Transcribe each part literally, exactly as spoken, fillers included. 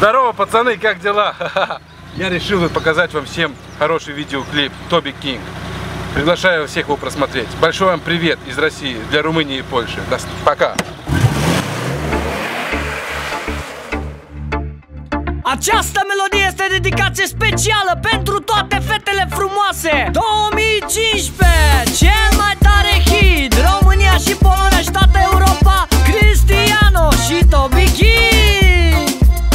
Здорово, пацаны, как дела? Я решил показать вам всем хороший видеоклип Тоби Кинг. Приглашаю всех его просмотреть. Большой вам привет из России для Румынии и Польши. Пока! Această melodie este dedicație specială pentru toate fetele frumoase. două mii cincisprezece, cel mai tare hit, România și Polonia și toată Europa, Cristiano și Tobi King.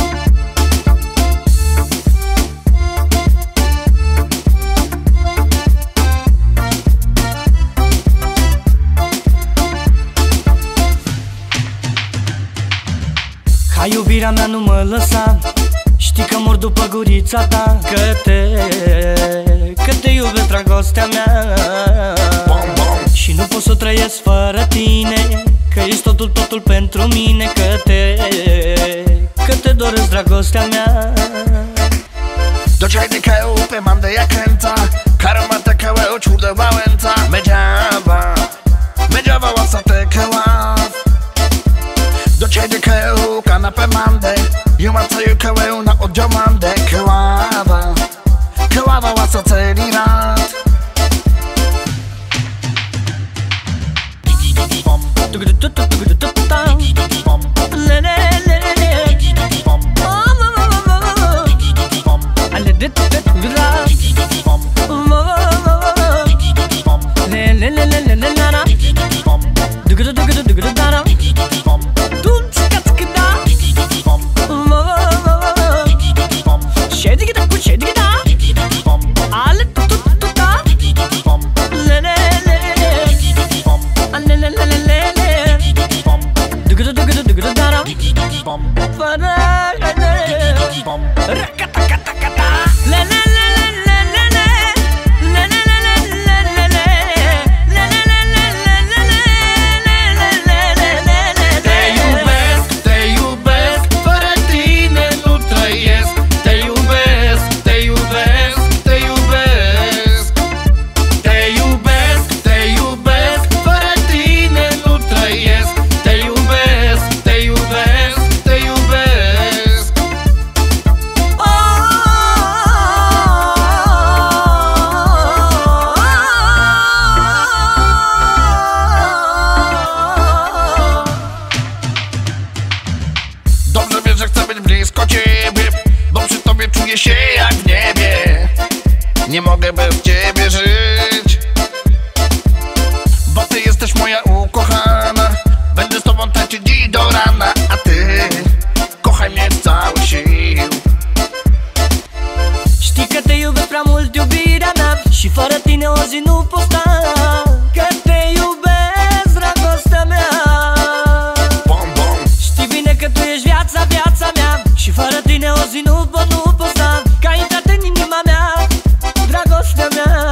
Hai iubirea mea, nu mă lăsa, știi că mor după gurița ta. Că te, că te iubesc, dragostea mea, și nu pot să trăiesc fără tine, că ești totul, totul pentru mine. Că te, că te doresc, dragostea mea. Do ciebie dikają, pe mam de jakręca, karma taka uczurde wałęca. Medziawa, medziawa łasa tekała. Do ciebie dikają, kanapę mam de, eu mam cały kałę na oddział mam de. Kełada, kełada łasa celi rat. Czuję się jak w niebie, nie mogę bez ciebie żyć, bo ty jesteś moja ukochana. Będę z tobą tańczyć dziś do rana, a ty kochaj mnie z całych sił. Știi că te iubesc prea mult, iubirea mea, și fără tine o zi nu pot sta. Că te iubesc, dragostea mea. Bom, bom. Știi bine că tu ești viața, viața mea, și fără tine o zi nu pot, nu pot sta. Că ai intrat în inima mea, dragostea mea.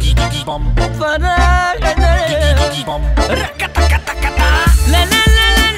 Bom, bom.